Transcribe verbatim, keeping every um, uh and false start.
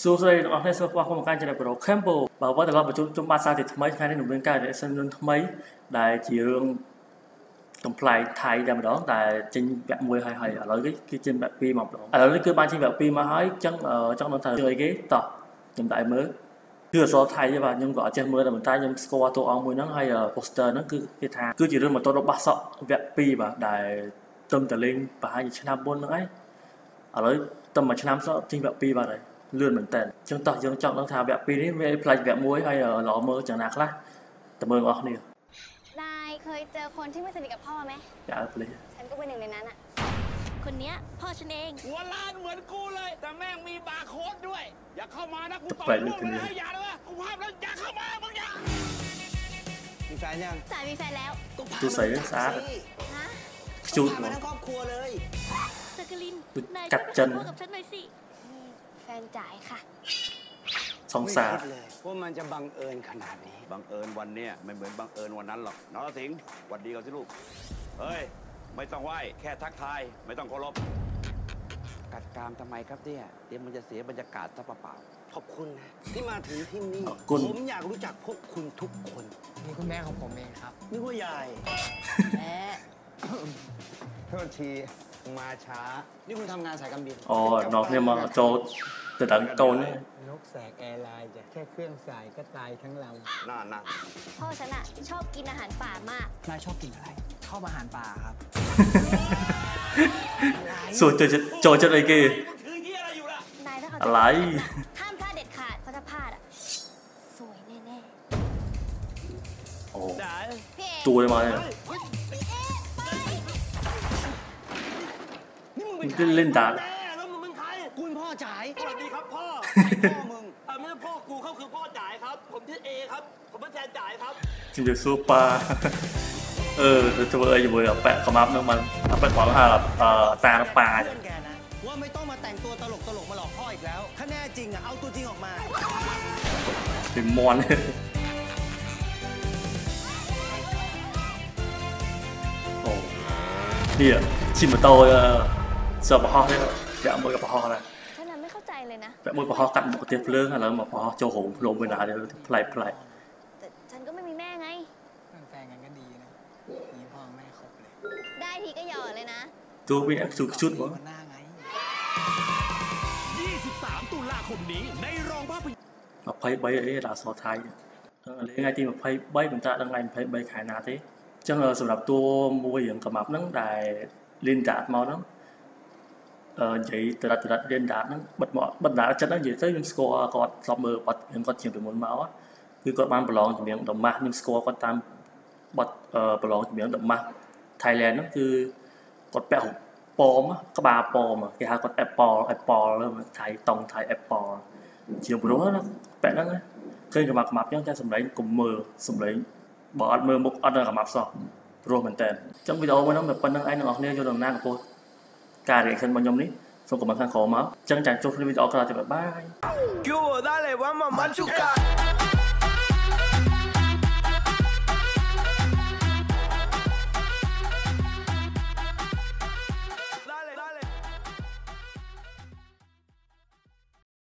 สู้สเลยออกในสภาพของการจะได้ประโยชน์เข้มโบบอกว่าแต่เราประชุมจุ่มมาซาติดทำไมใครในหนุ่มเรื่องการในสนุนทำไมได้จีเรื่องกำไพไทยแต่มาดองแต่จริงแบบมวยหายๆอะไรcái cái trênแบบปีmọc đó ở đó cứ ban trênแบบปีmà hỏi trong ở trong đồng thời chơi cáiต่อhiện tại mới chưa so thay với bạn nhưng gọi trên mới là mình tay nhưng score tổ ông mới nó hay là poster nó cứ cái thang cứ chỉ riêng mà tôi đọc bát sọ vẹn pi và đài tâm tờ linh và hai trăm năm bốn nữa ấy ở đấy tâm mà trăm năm sọ trên vẹn pi vào đấy lươn mình tèn trong tờ trong trong nó thà vẹn pi đấy về play vẹn muối hay là lò mơ chẳng nạc lá tầm mơ ngọt này นายเคยเจอคนที่ไม่สนิทกับพ่อไหม dạเลยฉันก็เป็นหนึ่งในนั้นอ่ะคนเนี้ยพ่อฉันเองหัวล้านเหมือนกูเลยแต่แม่งมีบาร์โค้ดด้วยอย่าเข้ามานะกูต่อยลูกเลยให้อย่าเลยกูห้ามแล้วอย่าเข้ามามึงอย่ามีแฟนยังสายมีแฟนแล้วตัวใส่ซาฮะจุดมาทั้งครอบครัวเลยสกลินกัดจันกับฉันหน่อยสิแฟนจ่ายค่ะสองสาว่ามันจะบังเอิญขนาดนี้บังเอิญวันนี้ไม่เหมือนบังเอิญวันนั้นหรอกน้องสิงห์หวัดดีกันสิลูกเฮ้ยไม่ต้องไหว้แค่ทักทายไม่ต้องเคารพกัดกามทำไมครับเนี่ยเดี๋ยวมันจะเสียบรรยากาศซะเปล่าขอบคุณนะที่มาถึงที่นี่ผมอยากรู้จักพวกคุณทุกคนนี่คุณแม่ของผมเองครับนี่ว่ายายแม่โทษทีมาช้านี่คุณทำงานสายการบินอ๋อน้องเนี่ยมาโจแต่ดังโตนี่นกแสกแอร์ไลน์จะแค่เครื่องสายก็ตายทั้งเราน่าน่าพ่อฉันอะชอบกินอาหารป่ามากนายชอบกินอะไรชอบอาหารป่าครับสูตรโจจะโจจะอะไรกี่นายถ้าเขาอะไรห้ามพลาดเด็ดขาดเพราะถ้าพลาดอะสวยแน่ๆโอ้ตัวเลยมาเลยมึงจะเล่นดาร์คุณพ่อจ่ายสวัสดีครับพ่อพ่อมึงเออไม่ใช่พ่อกูเขาคือพ่อจ่ายครับผมชื่อเอครับผมเป็นแทนจ่ายครับจริงๆซูเปอร์เออจะเอออยู่บนแปะขมับนึงมันเอาไปขวางหาแบบเอ่อตาปลาว่าไม่ต้องมาแต่งตัวตลกตลกมาหลอกพ่ออีกแล้วถ้าแน่จริงอ่ะเอาตัวจริงออกมาเป็นมอนโอ้นี่อ่ะชิมมาโตเออสอบพ่อเนี่ยจะมวยกับพ่อนะฉันไม่เข้าใจเลยนะแต่มวยพ่อกัดหมกเตี้ยเปลือกแล้วมาพ่อโจโหลงไปนานเลยพลายพลายแต่ฉันก็ไม่มีแม่ไงแฟนกันก็ดีนะมีพ่อแม่ครบเลยได้ทีก็หย่อเลยนะตัวเป็นสุดชุดมั้งยี่สิบสามตุลาคมนี้ในโรงภาพยนตร์มาไพ่ใบเอราซอไทยเลยไงที่มาไพ่ใบมันจะดังไงไพ่ใบขายนาทีจังสำหรับตัวมวยอย่างกับมับนั้นได้ลินดาดมานั้นvậy từ đặt từ đặt lên đá nó bật mỏ bật đá chân nó vậy tới nhưng score còn lọp mờ bật những con chìm từ muốn máu áคือก็บ้านบอลจะมีอย่างดอกมาnhưng scoreก็ตามบอลเอ่อบอลจะมีอย่างดอกมาไทยแลนด์นั่นคือกดแปะหกปอมอ่ะก็บาปอมอ่ะที่หากดแอปปอแอปปอแล้วไทยตรงไทยแอปปอเฉียงบุรุษนั่นแปะนั่นไงเคยกับมักมักยังจะสมัยกลุ่มมือสมัยบอลมือมุกอันนั้นกับมักสอบรวมเหมือนแต่trong videoมันต้องแบบเป็นนั่งไอ้นั่งออกเนี่ยโยนหน้ากับตัวการเรียนขึ้นบนยมนี้ส่งกับมันทางขอมาจังจังโจฟในวิดีโอกระดาษจะแบบบาย